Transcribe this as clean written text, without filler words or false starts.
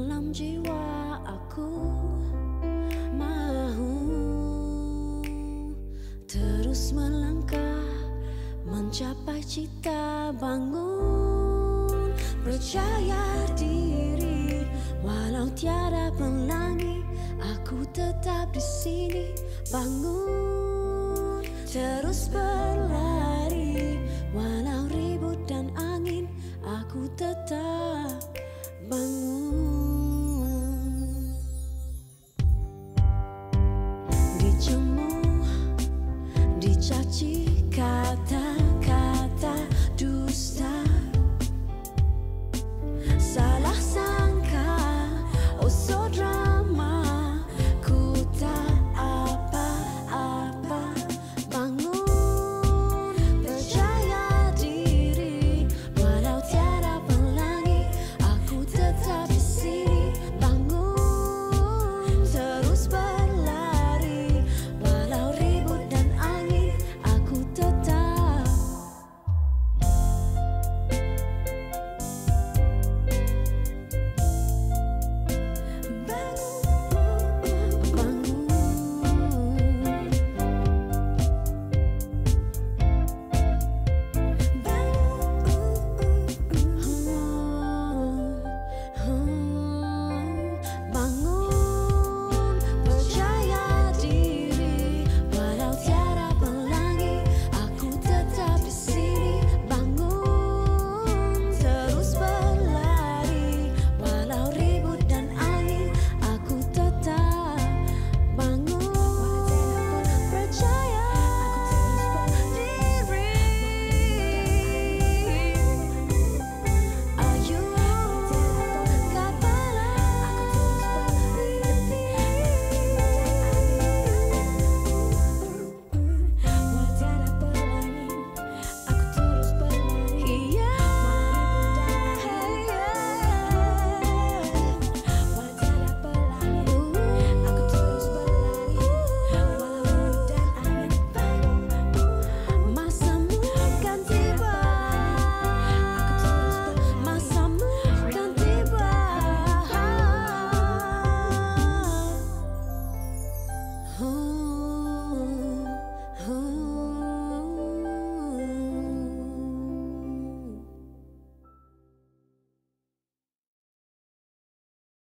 Dalam jiwa aku mau terus melangkah mencapai cita. Bangun, percaya diri, walau tiada pelangi, aku tetap di sini. Bangun, terus berlari, walau ribut dan angin, aku tetap bangun. Dijemur, dicaci kata-kata dusta, salah sangka, oh so drama, ku tak apa-apa. Bangun, percaya diri, walau tiada pelangi, aku tetap di sini. Bangun, terus berlari, walau ribut dan angin, aku tetap. Bangun, percaya diri, walau tiada pelangi, aku tetap di sini. Bangun, terus berlari, walau ribut dan angin, aku tetap. Bangun, percaya diri. Ayo, masamu kan tiba, masamu kan tiba. Oh.